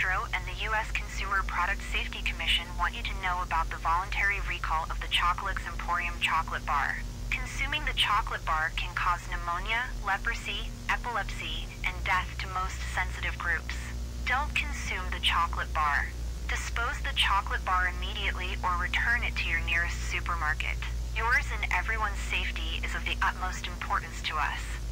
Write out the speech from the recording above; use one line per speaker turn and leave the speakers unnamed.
Distro and the U.S. Consumer Product Safety Commission want you to know about the voluntary recall of the Chocoluxe Emporium Chocolate Bar. Consuming the chocolate bar can cause pneumonia, leprosy, epilepsy, and death to most sensitive groups. Don't consume the chocolate bar. Dispose the chocolate bar immediately or return it to your nearest supermarket. Yours and everyone's safety is of the utmost importance to us.